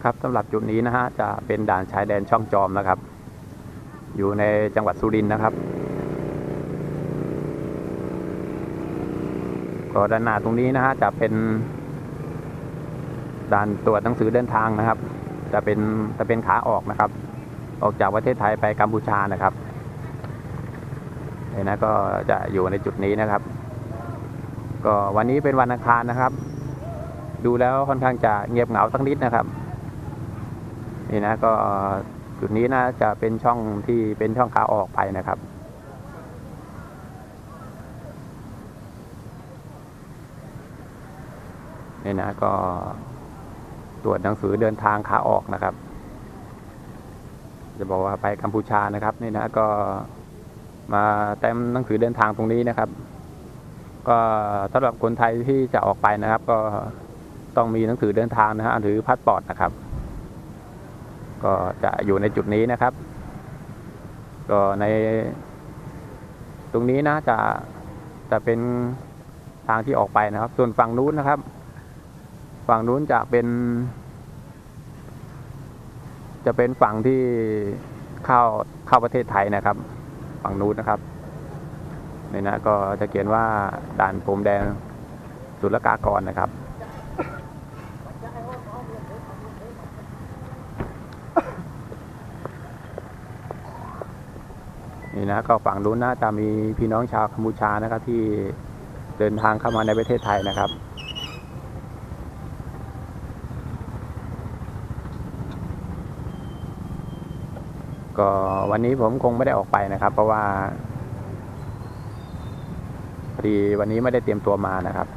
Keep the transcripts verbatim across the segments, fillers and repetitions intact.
ครับสำหรับจุดนี้นะฮะจะเป็นด่านชายแดนช่องจอมนะครับอยู่ในจังหวัดสุรินทร์นะครับก็ด้านหน้าตรงนี้นะฮะจะเป็นด่านตรวจหนังสือเดินทางนะครับจะเป็นจะเป็นขาออกนะครับออกจากประเทศไทยไปกัมพูชานะครับนี่นะก็จะอยู่ในจุดนี้นะครับก็วันนี้เป็นวันอังคารนะครับดูแล้วค่อนข้างจะเงียบเหงาสักนิดนะครับนี่นะก็จุดนี้นะจะเป็นช่องที่เป็นช่องขาออกไปนะครับนี่นะก็ตรวจหนังสือเดินทางขาออกนะครับจะบอกว่าไปกัมพูชานะครับนี่นะก็มาเต็มหนังสือเดินทางตรงนี้นะครับก็สำหรับคนไทยที่จะออกไปนะครับก็ต้องมีหนังสือเดินทางนะฮะหรือพาสปอร์ตนะครับก็จะอยู่ในจุดนี้นะครับก็ในตรงนี้นะจะจะเป็นทางที่ออกไปนะครับส่วนฝั่งนู้นนะครับฝั่งนู้นจะเป็นจะเป็นฝั่งที่เข้าเข้าประเทศไทยนะครับฝั่งนู้นนะครับนี่นะก็จะเขียนว่าด่านพรมแดนศุลกากรนะครับนี่นะก็ฝั่งนู้นน่าจะมีพี่น้องชาวกัมพูชานะครับที่เดินทางเข้ามาในประเทศไทยนะครับก็วันนี้ผมคงไม่ได้ออกไปนะครับเพราะว่าพอดีวันนี้ไม่ได้เตรียมตัวมานะครับ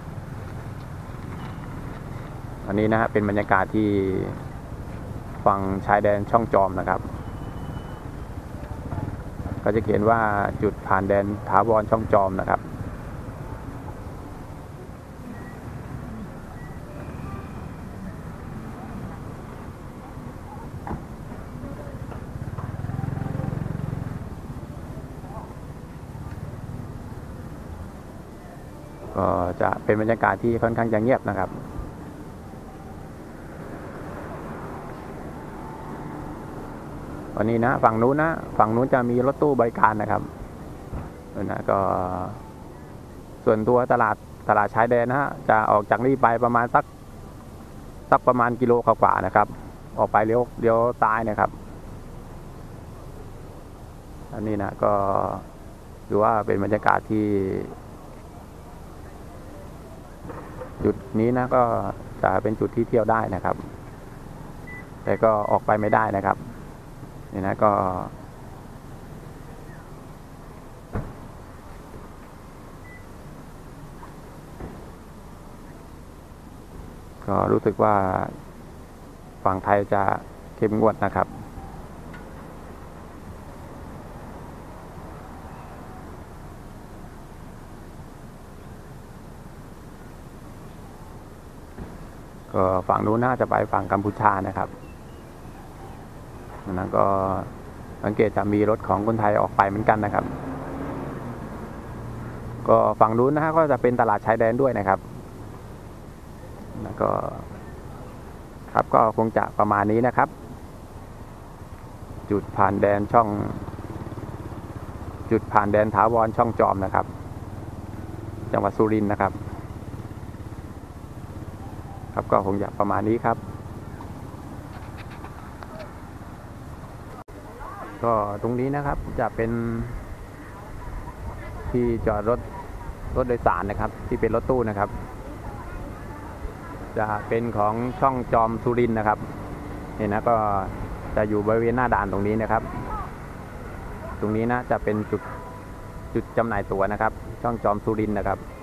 วันนี้นะฮะเป็นบรรยากาศที่ฝั่งชายแดนช่องจอมนะครับก็จะเขียนว่าจุดผ่านแดนถาวรช่องจอมนะครับก็จะเป็นบรรยากาศที่ค่อนข้างจะเงียบนะครับวันนี้นะฝั่งนู้นนะฝั่งนู้นจะมีรถตู้บริการนะครับนะก็ส่วนตัวตลาดตลาดชายแดนนะฮะจะออกจากนี่ไปประมาณสักสักประมาณกิโลกว่าๆนะครับออกไปเลี้ยวเลี้ยวซ้ายนะครับอันนี้นะก็ถือว่าเป็นบรรยากาศที่จุดนี้นะก็จะเป็นจุดที่เที่ยวได้นะครับแต่ก็ออกไปไม่ได้นะครับนี่นะก็ก็รู้สึกว่าฝั่งไทยจะเข้มงวดนะครับก็ฝั่งนู้นน่าจะไปฝั่งกัมพูชานะครับนั้นก็สังเกตจะมีรถของคนไทยออกไปเหมือนกันนะครับก็ฝั่งนู้นนะฮะก็จะเป็นตลาดชายแดนด้วยนะครับแล้วก็ครับก็คงจะประมาณนี้นะครับจุดผ่านแดนช่องจุดผ่านแดนถาวรช่องจอมนะครับจังหวัดสุรินทร์นะครับครับก็คงจะประมาณนี้ครับก็ตรงนี้นะครับจะเป็นที่จอดรถรถโดยสารนะครับที่เป็นรถตู้นะครับจะเป็นของช่องจอมสุรินทร์นะครับนี่นะก็จะอยู่บริเวณหน้าด่านตรงนี้นะครับตรงนี้นะจะเป็นจุดจุดจำหน่ายตั๋วนะครับช่องจอมสุรินทร์นะครับ